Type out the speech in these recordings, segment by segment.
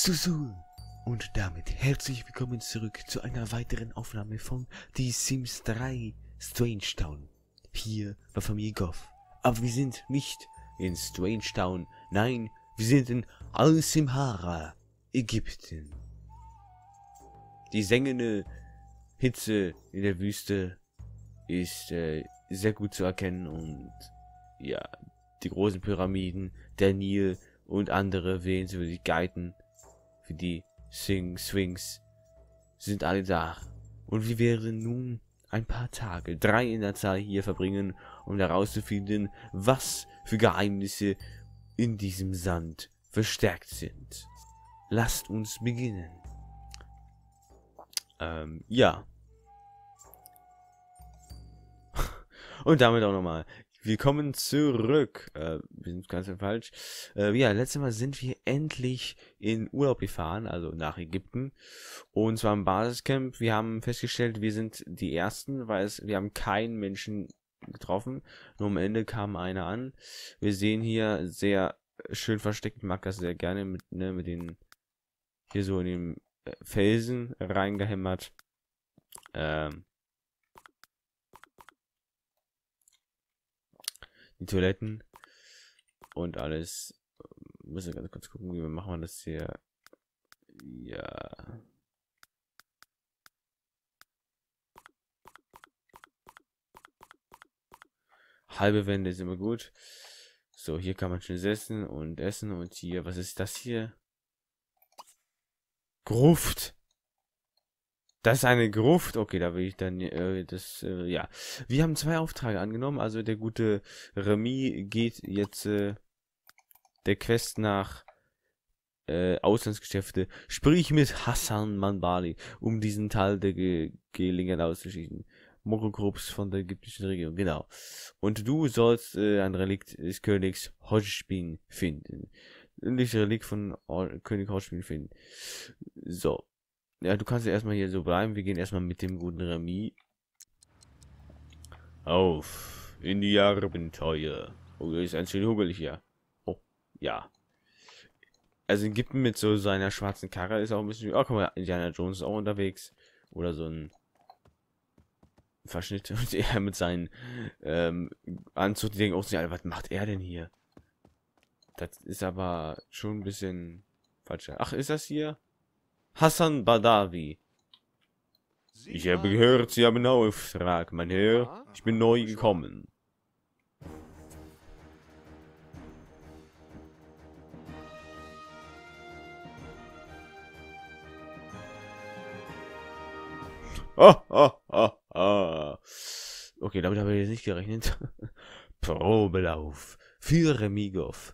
So. Und damit herzlich willkommen zurück zu einer weiteren Aufnahme von Die Sims 3 Strange Town. Hier bei Familie Goff. Aber wir sind nicht in Strange Town, nein, wir sind in Al-Simhara, Ägypten. Die sengende Hitze in der Wüste ist sehr gut zu erkennen und ja, die großen Pyramiden, der Nil und andere Sehenswürdigkeiten für die Swings sind alle da. Und wir werden nun ein paar Tage, 3 in der Zahl, hier verbringen, um herauszufinden, was für Geheimnisse in diesem Sand verstärkt sind. Lasst uns beginnen. Ja. Und damit auch nochmal. Willkommen zurück. Wir sind ganz falsch. Ja, letztes Mal sind wir endlich in Urlaub gefahren, also nach Ägypten. Und zwar im Basiscamp. Wir haben festgestellt, wir sind die Ersten, weil wir haben keinen Menschen getroffen. Nur am Ende kam einer an. Wir sehen hier sehr schön versteckt. Ich mag das sehr gerne mit den hier so in den Felsen reingehämmert. Die Toiletten und alles. Müssen wir ganz kurz gucken, wie wir machen das hier. Ja. Halbe Wände ist immer gut. So, hier kann man schön essen und hier, was ist das hier? Gruft. Das ist eine Gruft. Okay, da will ich dann ja. Wir haben 2 Aufträge angenommen. Also der gute Remy geht jetzt der Quest nach Auslandsgeschäfte. Sprich mit Hassan Manbali, um diesen Teil der Gelegenheit auszuschließen. Mogulgrups von der ägyptischen Regierung, genau. Und du sollst ein Relikt des Königs Hodgpin finden. Ein Relikt von König Hodgpin finden. So. Ja, du kannst ja erstmal hier so bleiben. Wir gehen erstmal mit dem guten Remy. Auf in die Abenteuer. Oh, hier ist ein schön hugelig hier. Oh, ja. Also in Ägypten mit so seiner schwarzen Karre ist auch ein bisschen... Oh, guck mal, Indiana Jones ist auch unterwegs. Oder so ein Verschnitt. Und er mit seinen Anzug. Die denken auch nicht, was macht er denn hier? Das ist aber schon ein bisschen falsch. Ach, ist das hier? Hassan Badawi. Ich habe gehört, Sie haben einen Auftrag, mein Herr. Ich bin neu gekommen. Okay, damit habe ich jetzt nicht gerechnet. Probelauf für Remigov.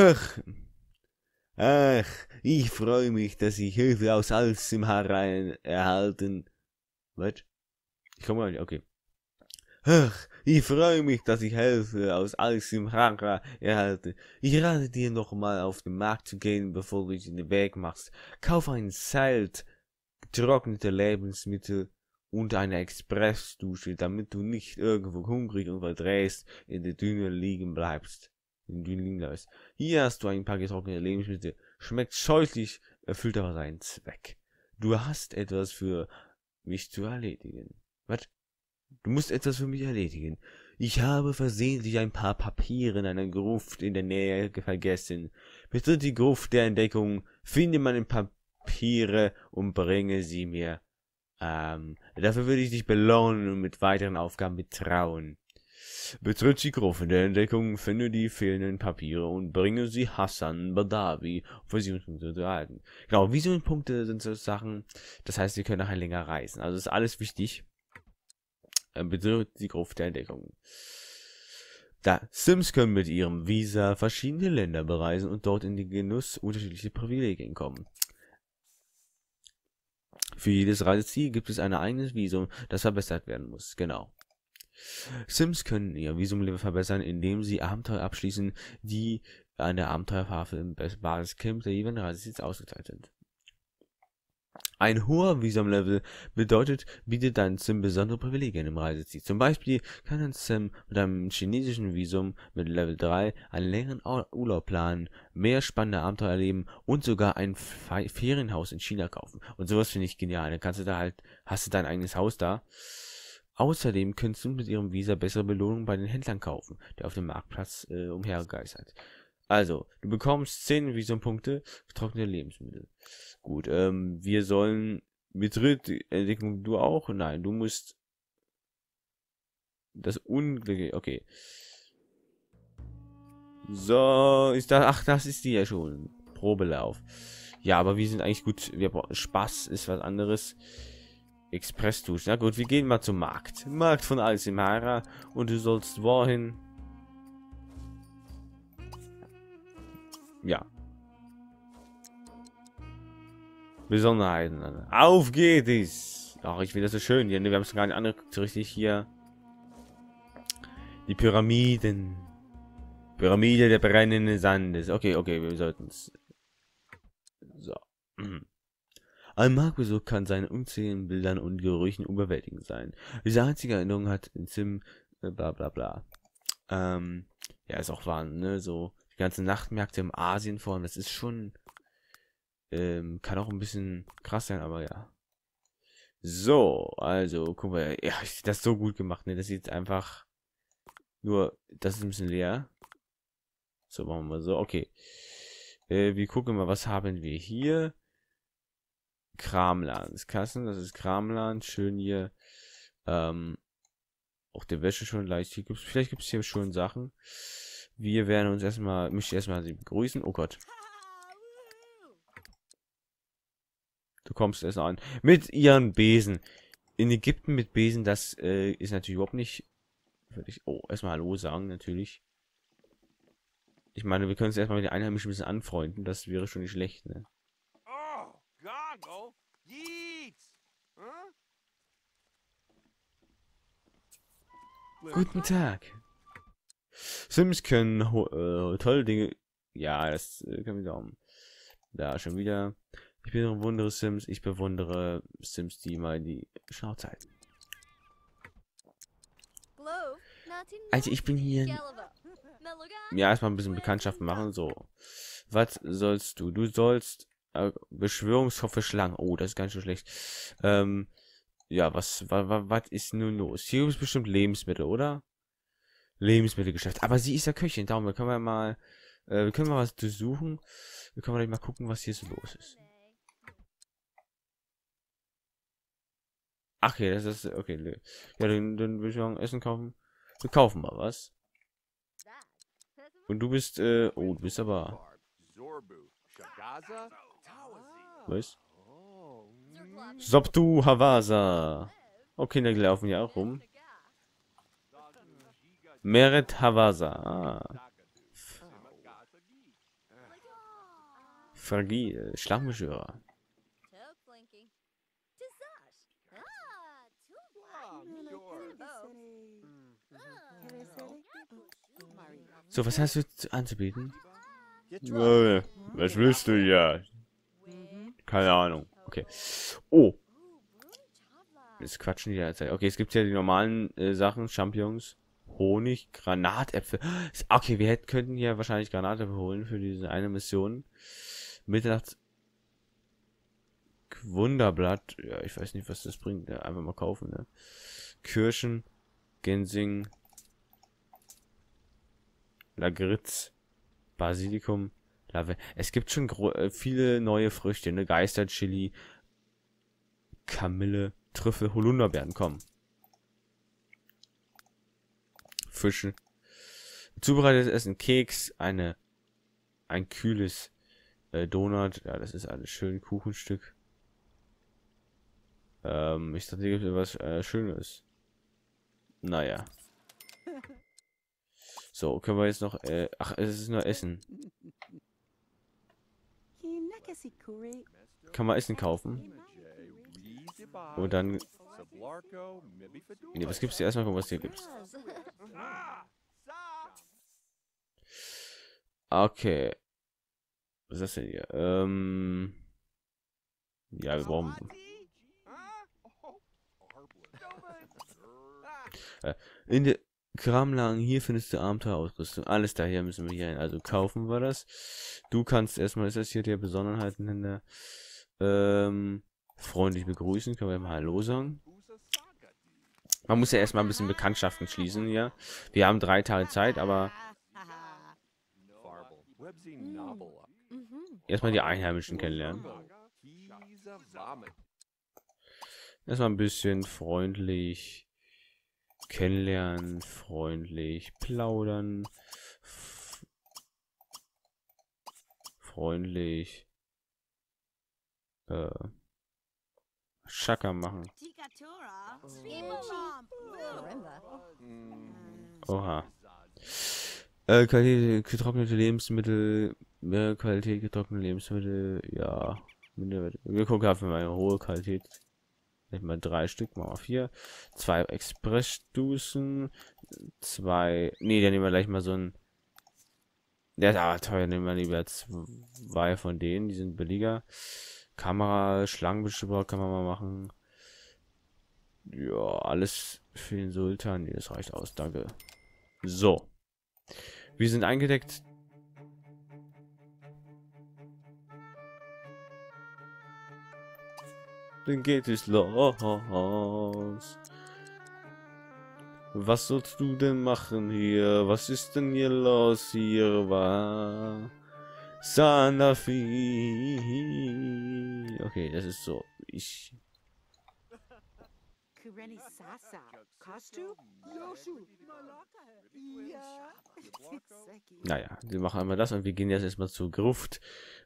Ach, ich freue mich, dass ich Hilfe aus Al-Simhara erhalten. Was? Ich komme mal nicht, okay. Ach, ich freue mich, dass ich Hilfe aus Al-Simhara erhalte. Ich rate dir nochmal auf den Markt zu gehen, bevor du dich in den Weg machst. Kauf ein Zelt, getrocknete Lebensmittel und eine Expressdusche, damit du nicht irgendwo hungrig und verdreht in der Düne liegen bleibst. Hier hast du ein paar getrocknete Lebensmittel. Schmeckt scheußlich, erfüllt aber seinen Zweck. Du hast etwas für mich zu erledigen. Was? Du musst etwas für mich erledigen. Ich habe versehentlich ein paar Papiere in einer Gruft in der Nähe vergessen. Betritt die Gruft der Entdeckung, finde meine Papiere und bringe sie mir. Dafür würde ich dich belohnen und mit weiteren Aufgaben betrauen. Betritt die Gruft der Entdeckung, finde die fehlenden Papiere und bringe sie Hassan Badawi, um Versuchspunkte zu erhalten. Genau, Visionspunkte sind so Sachen, das heißt, wir können nachher länger reisen. Also ist alles wichtig. Betritt die Gruft der Entdeckung. Da Sims können mit ihrem Visa verschiedene Länder bereisen und dort in den Genuss unterschiedliche Privilegien kommen. Für jedes Reiseziel gibt es ein eigenes Visum, das verbessert werden muss. Genau. Sims können ihr Visum verbessern, indem sie Abenteuer abschließen, die an der Abenteuerphase im Basiscamp der jeweiligen Reiseziels ausgezeichnet sind. Ein hoher Visum-Level bietet dein Sim besondere Privilegien im Reiseziel. Zum Beispiel kann ein Sim mit einem chinesischen Visum mit Level 3 einen längeren Urlaub planen, mehr spannende Abenteuer erleben und sogar ein Ferienhaus in China kaufen. Und sowas finde ich genial. Dann kannst du da halt, hast du dein eigenes Haus da. Außerdem kannst du mit ihrem Visa bessere Belohnungen bei den Händlern kaufen, der auf dem Marktplatz umhergeistert. Also, du bekommst 10 Visumpunkte für trockene Lebensmittel. Gut, wir sollen mit Entdeckung, du auch? Nein, du musst das Unglück, okay. So, ist das, ach, das ist die ja schon. Probelauf. Ja, aber wir sind eigentlich gut, wir brauchen Spaß, ist was anderes. Express-Dusch, na gut, wir gehen mal zum Markt. Markt von Alcimara und du sollst wohin? Ja. Besonderheiten. Auf geht es! Ach, ich finde das so schön hier. Wir haben es gar nicht angeguckt, so richtig hier. Die Pyramiden. Pyramide der brennenden Sandes. Okay, okay, wir sollten es. So. Ein Marktbesuch kann seinen unzähligen Bildern und Gerüchen überwältigend sein. Diese einzige Erinnerung hat in Sim bla bla bla. Ja, ist auch wahr, ne? So die ganzen Nachtmärkte im Asien vor allem, das ist schon kann auch ein bisschen krass sein, aber ja. So, also, guck mal, ja, das ist so gut gemacht, ne? Das sieht einfach nur, das ist ein bisschen leer. So, machen wir mal so, okay. Wir gucken mal, was haben wir hier? Kramlandskassen, das ist Kramland, schön hier. Auch der Wäsche schon leicht. Hier gibt's, vielleicht gibt es hier schon Sachen. Wir werden uns erstmal, möchte erstmal sie begrüßen. Oh Gott. Du kommst erst an. Mit ihren Besen. In Ägypten mit Besen, das ist natürlich überhaupt nicht. Oh, erstmal Hallo sagen, natürlich. Ich meine, wir können uns erstmal mit den Einheimischen ein bisschen anfreunden. Das wäre schon nicht schlecht, ne? Guten Tag. Sims können tolle Dinge. Ja, das können wir glauben. Da schon wieder. Ich bewundere Sims. Ich bewundere Sims, die mal die Schnauze halten. Also ich bin hier. Ja, erstmal ein bisschen Bekanntschaft machen. So. Was sollst du? Du sollst Beschwörungshoffe Schlangen. Oh, das ist ganz schön schlecht. Ja, was ist nun los? Hier ist bestimmt Lebensmittel, oder? Lebensmittelgeschäft. Aber sie ist ja Köchin. Darum können wir mal. Wir können mal was durchsuchen. Wir können mal gucken, was hier so los ist. Ach ja, das ist okay. Ja, dann würde ich sagen, Essen kaufen. Wir kaufen mal was. Und du bist, oh, du bist aber. Was? Sobtu Havasa. Okay, die laufen ja auch rum. Meret Havasa. Ah. Fragil, Schlangenbeschwörer. So, was hast du anzubieten? Was willst du ja? Keine Ahnung. Okay. Oh. Jetzt quatschen die derzeit. Okay, es gibt ja die normalen Sachen, Champignons, Honig, Granatäpfel. Okay, wir könnten hier wahrscheinlich Granatäpfel holen für diese eine Mission. Mitternachts Wunderblatt. Ja, ich weiß nicht, was das bringt. Ja, einfach mal kaufen. Ne? Kirschen, Ginseng, Lagritz, Basilikum, Es gibt schon viele neue Früchte, ne? Geisterchili, Kamille, Trüffel, Holunderbeeren, kommen. Fische. Zubereitetes Essen, Keks, ein kühles Donut, ja, das ist alles schön, Kuchenstück. Ich dachte, hier gibt es was Schönes. Naja. So, können wir jetzt noch, ach, es ist nur Essen. Kann man Essen kaufen? Und dann... Ne, was gibt's hier? Erstmal gucken, was hier gibt's. Okay. Was ist das denn hier? Ja, wir brauchen... In der Kramladen hier findest du Abenteuerausrüstung. Alles daher müssen wir hier hin. Also kaufen wir das. Du kannst erstmal, ist das hier der Besonderheiten in der freundlich begrüßen. Können wir mal Hallo sagen. Man muss ja erstmal ein bisschen Bekanntschaften schließen, ja. Wir haben 3 Tage Zeit, aber erstmal die Einheimischen kennenlernen. Erstmal ein bisschen freundlich kennenlernen, freundlich plaudern, freundlich Schakka machen. Oha. Qualität getrocknete Lebensmittel, mehr Qualität getrocknete Lebensmittel, ja. Wir gucken einfach mal eine hohe Qualität. Vielleicht mal 3 Stück, mal 4. 2 Express-Dusen, 2. Nee, dann nehmen wir gleich mal so ein. Der ist aber teuer, nehmen wir lieber 2 von denen, die sind billiger. Kamera, Schlangenbeschwörer kann man mal machen. Ja, alles für den Sultan. Nee, das reicht aus, danke. So. Wir sind eingedeckt. Dann geht es los. Was sollst du denn machen hier? Was ist denn hier los hier? War Sanafi. Okay, das ist so. Naja, wir machen einmal das und wir gehen jetzt erstmal zur Gruft.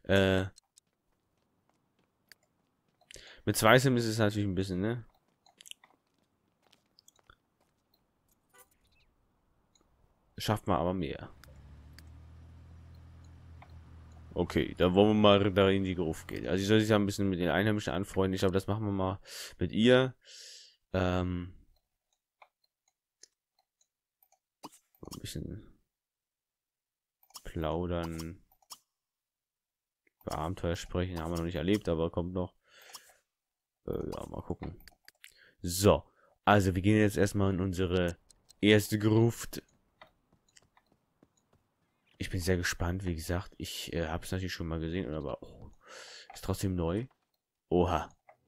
Mit 2 Sims ist es natürlich ein bisschen, ne? Schafft man aber mehr. Okay, da wollen wir mal da in die Gruft gehen. Also ich soll sich ja ein bisschen mit den Einheimischen anfreunden. Ich glaube, das machen wir mal mit ihr. Ein bisschen plaudern. Über Abenteuer sprechen haben wir noch nicht erlebt, aber kommt noch. Ja, mal gucken. So, also wir gehen jetzt erstmal in unsere erste Gruft. Ich bin sehr gespannt, wie gesagt. Ich habe es natürlich schon mal gesehen, aber ist trotzdem neu. Oha.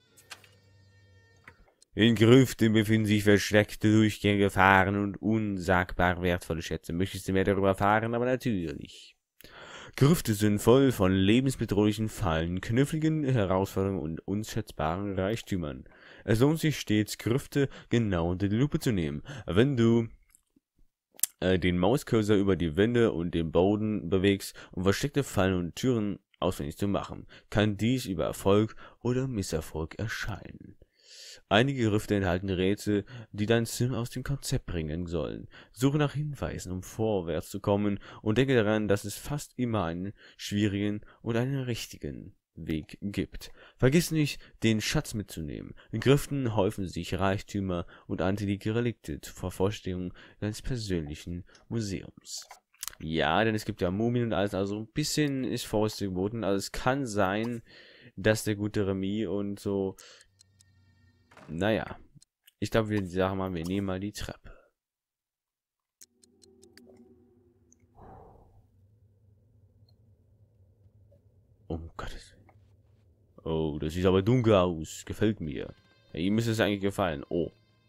In Grüften befinden sich versteckte Durchgänge, Gefahren und unsagbar wertvolle Schätze. Möchtest du mehr darüber erfahren? Aber natürlich. Grüfte sind voll von lebensbedrohlichen Fallen, kniffligen Herausforderungen und unschätzbaren Reichtümern. Es lohnt sich stets, Grüfte genau unter die Lupe zu nehmen. Wenn du den Mauscursor über die Wände und den Boden bewegst, um versteckte Fallen und Türen ausfindig zu machen, kann dies über Erfolg oder Misserfolg erscheinen. Einige Grifte enthalten Rätsel, die dein Sim aus dem Konzept bringen sollen. Suche nach Hinweisen, um vorwärts zu kommen, und denke daran, dass es fast immer einen schwierigen und einen richtigen Weg gibt. Vergiss nicht, den Schatz mitzunehmen. In Griften häufen sich Reichtümer und antike Relikte zur Vervollständigung deines persönlichen Museums. Ja, denn es gibt ja Mumien und alles, also ein bisschen ist Vorsicht geboten. Also es kann sein, dass der gute Remy und so. Naja, ich glaube, wir sagen mal, wir nehmen mal die Treppe. Um Gottes Willen. Oh, das sieht aber dunkel aus. Gefällt mir. Ja, ihm ist es eigentlich gefallen. Oh.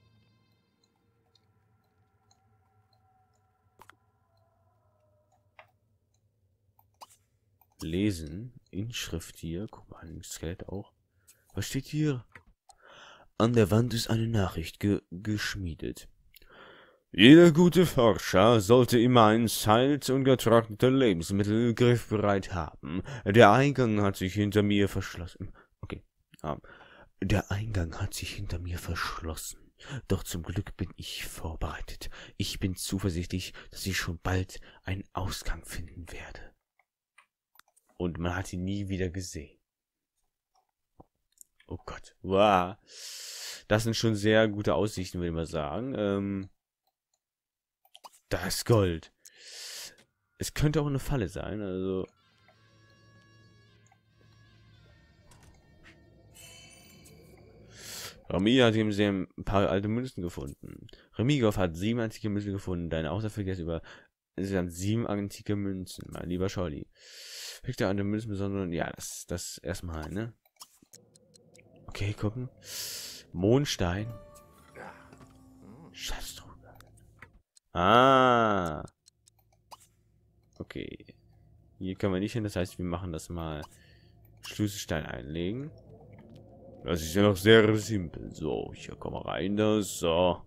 Lesen. Inschrift hier. Guck mal, ein Skelett auch. Was steht hier? An der Wand ist eine Nachricht geschmiedet. Jeder gute Forscher sollte immer ein Salz und getrocknete Lebensmittel griffbereit haben. Der Eingang hat sich hinter mir verschlossen. Okay. Der Eingang hat sich hinter mir verschlossen. Doch zum Glück bin ich vorbereitet. Ich bin zuversichtlich, dass ich schon bald einen Ausgang finden werde. Und man hat ihn nie wieder gesehen. Oh Gott. Wow. Das sind schon sehr gute Aussichten, würde ich mal sagen. Das Gold. Es könnte auch eine Falle sein, also. Remy hat ihm sehr ein paar alte Münzen gefunden. Remigov hat 7 antike Münzen gefunden. Deine Aussage vergisst über insgesamt 7 antike Münzen, mein lieber Scholli. Kriegt er an den Münzen besonders? Ja, das erstmal, ne? Okay, gucken. Mondstein. Schatztruhe. Ah. Okay. Hier können wir nicht hin, das heißt, wir machen das mal. Schlüsselstein einlegen. Das ist ja noch sehr simpel. So, hier kommen wir rein. Da, so.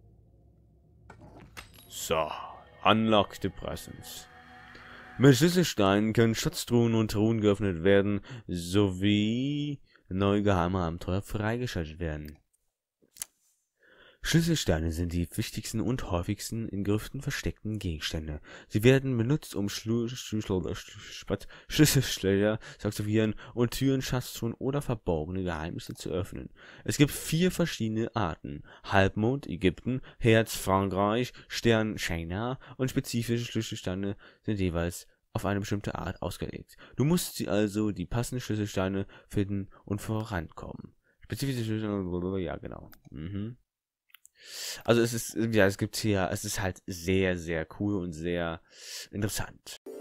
So. Unlock the presents. Mit Schlüsselsteinen können Schatztruhen und Truhen geöffnet werden, sowie neue geheime Abenteuer freigeschaltet werden. Schlüsselsteine sind die wichtigsten und häufigsten in Grüften versteckten Gegenstände. Sie werden benutzt, um Schlüsselschlösser zu aktivieren und Türen, Schatztruhen oder verborgene Geheimnisse zu öffnen. Es gibt 4 verschiedene Arten: Halbmond, Ägypten, Herz, Frankreich, Stern, China, und spezifische Schlüsselsteine sind jeweils auf eine bestimmte Art ausgelegt. Du musst also die passenden Schlüsselsteine finden und vorankommen. Spezifische Schlüsselsteine, ja genau. Also es ist, ja, es gibt hier, es ist halt sehr, sehr cool und sehr interessant.